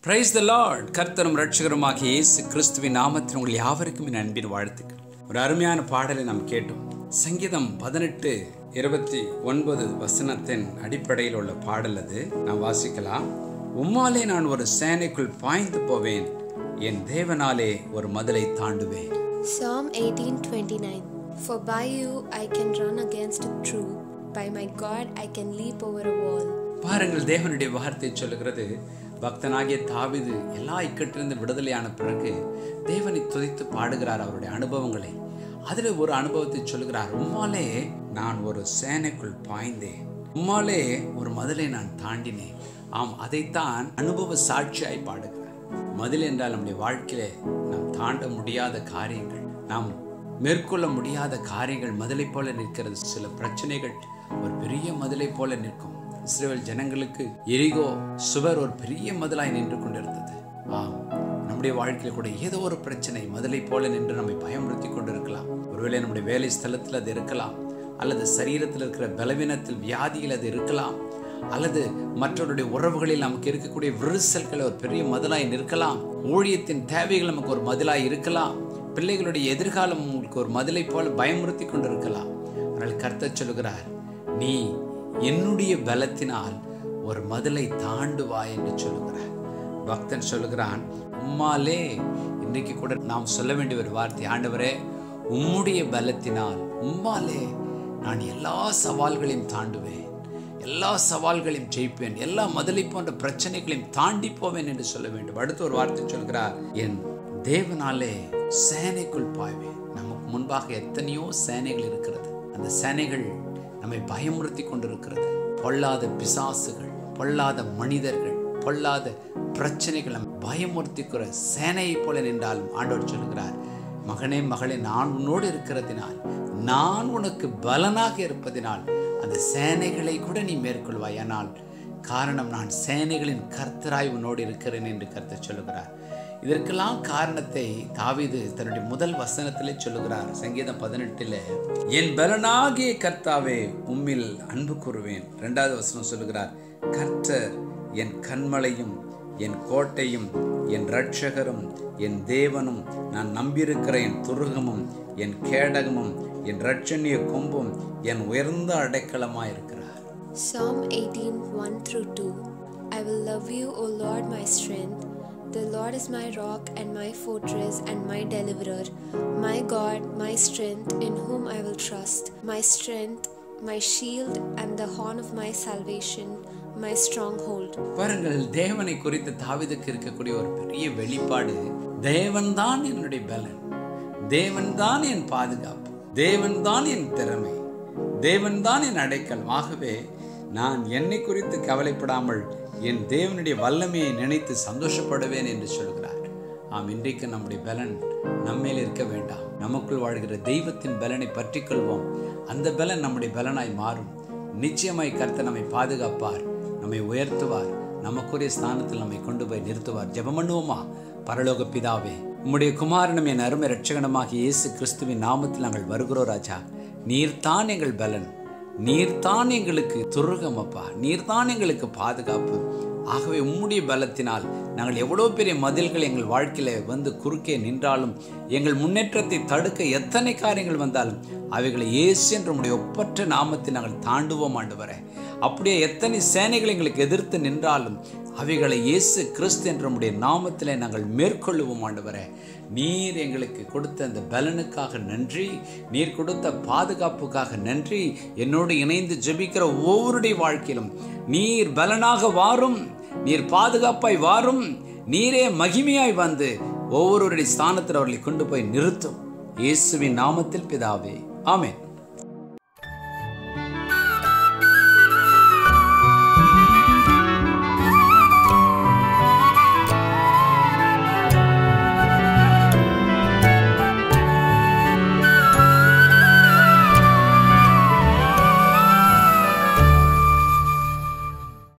Praise the Lord. கர்த்தரும் ரட்சகருமாகிய இயேசு கிறிஸ்துவின் நாமத்தில் உங்கள் யாவருக்கும் என் அன்பின் வாழ்த்துக்கள். ஒரு அருமையான பாடலை நாம் கேட்டோம். சங்கீதம் 18:29 வசனத்தின் அடிப்படையில் உள்ள பாடல் அது. நாம் வாசிக்கலாம். உம்மாலே நான் ஒரு சேனைக்குள் பாய்ந்து போவேன், என் தேவனாலே ஒரு மதிலை தாண்டுவேன். Psalm 18:29. For by you I can run against a troop, by my God I can leap over a wall. பாருங்கள், தேவனுடைய வார்த்தை சொல்லுகிறது, பக்தனாகிய தாவீது எல்லா இக்கட்டிலிருந்து விடுதலையான பிறகு தேவனை துதித்து பாடுகிறார் அவருடைய அனுபவங்களை. அதில் ஒரு அனுபவத்தை சொல்லுகிறார். உம்மாலே நான் ஒரு சேனைக்குள் பாய்ந்தேன், உம்மாலே ஒரு மதிலை நான் தாண்டினேன். ஆம், அதைத்தான் அனுபவ சாட்சியாய் பாடுகிறார். மதில் என்றால் நம்முடைய வாழ்க்கையிலே நாம் தாண்ட முடியாத காரியங்கள், நாம் மேற்கொள்ள முடியாத காரியங்கள் மதிலை போல நிற்கிறது. சில பிரச்சனைகள் ஒரு பெரிய மதிலை போல நிற்கும். இஸ்ரவேல் ஜனங்களுக்கு எரிகோ சுவர் ஒரு பெரிய மதிலாய் நின்று கொண்டிருந்தது. நம்முடைய வாழ்க்கையில் கூட ஏதோ ஒரு பிரச்சனை மதிலை போல நின்று நம்மை பயமுறுத்தி கொண்டிருக்கலாம். ஒருவேளை நம்முடைய வேலை ஸ்தலத்தில் அது இருக்கலாம், அல்லது சரீரத்தில் இருக்கிற பலவீனத்தில் வியாதியில் அது இருக்கலாம், அல்லது மற்றவருடைய உறவுகளில் நமக்கு இருக்கக்கூடிய விரிசல்கள் ஒரு பெரிய மதிலாய் நிற்கலாம். ஊழியத்தின் தேவைகள் நமக்கு ஒரு மதிலாய் இருக்கலாம். பிள்ளைகளுடைய எதிர்காலம் உங்களுக்கு ஒரு மதிலை போல பயமுறுத்தி கொண்டிருக்கலாம். ஆனால் கர்த்தர் சொல்லுகிறார், நீ என்னுடைய பலத்தினால் ஒரு மதிலை தாண்டுவாய் என்று சொல்லுகிறார். பக்தன் சொல்லுகிறான், உம்மாலே. இன்றைக்கு கூட நாம் சொல்ல வேண்டிய ஒரு வார்த்தை, ஆண்டவரே உம்முடைய பலத்தினால், உம்மாலே நான் எல்லா சவால்களையும் தாண்டுவேன், எல்லா சவால்களையும் ஜெயிப்பேன், எல்லா மதிலை போன்ற பிரச்சனைகளையும் தாண்டி போவேன் என்று சொல்ல வேண்டும். அடுத்த ஒரு வார்த்தை சொல்கிறார், என் தேவனாலே சேனைக்குள் பாய்வேன். நமக்கு முன்பாக எத்தனையோ சேனைகள் இருக்கிறது. அந்த சேனைகள் நம்மை பயமுறுத்தி கொண்டிருக்கிறது. பொல்லாத பிசாசுகள், பொல்லாத மனிதர்கள், பொல்லாத பிரச்சனைகள் நம்ம பயமுறுத்திக்கிற சேனையை போல நின்றாலும் ஆண்டவர் சொல்லுகிறார், மகனே மகளே, நான் உன்னோடு இருக்கிறதினால், நான் உனக்கு பலனாக இருப்பதினால் அந்த சேனைகளை கூட நீ மேற்கொள்வாய். ஆனால் காரணம், நான் சேனைகளின் கர்த்தராய் உன்னோடு இருக்கிறேன் என்று கர்த்தர் சொல்லுகிறார். இதற்கெல்லாம் காரணத்தை தாவீது தன்னுடைய முதல் வசனத்திலே சொல்லுகிறார். சங்கீதம் 18 என் பலனாகிய கர்த்தாவே உம்மில் அன்பு கூறுவேன். 2வது வசனம் சொல்லுகிறார், கர்த்தர் என் கன்மலையும் என் கோட்டையும் என் இரட்சகரும் என் தேவனும், நான் நம்பியிருக்கிற என் துருகமும் என் கேடகமும் என் இரட்சணிய கொம்பும் என் உயர்ந்த அடைக்கலமாயிருக்கிறார். Psalm 18:1-2. I will love you, O Lord, my strength. The Lord is my rock and my fortress and my deliverer, my God, my strength, in whom I will trust, my strength, my shield and the horn of my salvation, my stronghold. பாருங்கள், தேவனை குறித்து தாவீதுக்கு இருக்கக்கூடிய ஒரு பெரிய வெளிப்பாடு, தேவன்தான் என்னுடைய பலன், தேவன்தான் என் பாதுகாப்பு, தேவன்தான் என் திறமை, தேவன்தான் என் அடைக்கலம். ஆகவே நான் என்னை குறித்து கவலைப்படாமல் என் தேவனுடைய வல்லமையை நினைத்து சந்தோஷப்படுவேன் என்று சொல்கிறார். இன்றைக்கு நம்முடைய பலன் நம்மேல் இருக்க வேண்டாம். நமக்குள் வாழ்கிற தெய்வத்தின் பலனை பற்றி கொள்வோம். அந்த பலன் நம்முடைய பலனாய் மாறும். நிச்சயமாய் கர்த்தர் நம்மை பாதுகாப்பார், நம்மை உயர்த்துவார், நமக்குரிய ஸ்தானத்தில் நம்மை கொண்டு போய் நிறுத்துவார். ஜெபம் பண்ணுவோமா? பரலோக பிதாவே, உம்முடைய குமாரனும் என் அருமை இரட்சகனுமாகிய இயேசு கிறிஸ்துவின் நாமத்தில் நாங்கள் வருகிறோம். ராஜா, நீர்தான் எங்கள் பலன், நீர்தான் எங்களுக்கு துருகம் அப்பா, நீர்தான் எங்களுக்கு பாதுகாப்பு. ஆகவே உம்முடைய பலத்தினால் நாங்கள் எவ்வளோ பெரிய மதில்கள் எங்கள் வாழ்க்கையில வந்து குறுக்கே நின்றாலும், எங்கள் முன்னேற்றத்தை தடுக்க எத்தனை காரியங்கள் வந்தாலும் அவைகளை இயேசு என்ற உம்முடைய ஒப்பற்ற நாமத்தில் நாங்கள் தாண்டுவோம் ஆண்டவரே. அப்படியே எத்தனை சேனைகள் எங்களுக்கு எதிர்த்து நின்றாலும் அவைகளை இயேசு கிறிஸ்து என்ற உம்முடைய நாமத்தில் நாங்கள் மேற்கொள்ளுவோம் ஆண்டவரே. நீர் எங்களுக்கு கொடுத்த அந்த பலனுக்காக நன்றி, நீர் கொடுத்த பாதுகாப்புக்காக நன்றி. என்னோடு இணைந்து ஜெபிக்கிற ஒவ்வொருடைய வாழ்க்கையிலும் நீர் பலனாக வாரும், நீர் பாதுகாப்பாய் வாரும், நீரே மகிமையாய் வந்து ஒவ்வொருவருடைய ஸ்தானத்தில் அவர்களை கொண்டு போய் நிறுத்தும். இயேசுவின் நாமத்தில் பிதாவே, ஆமென்.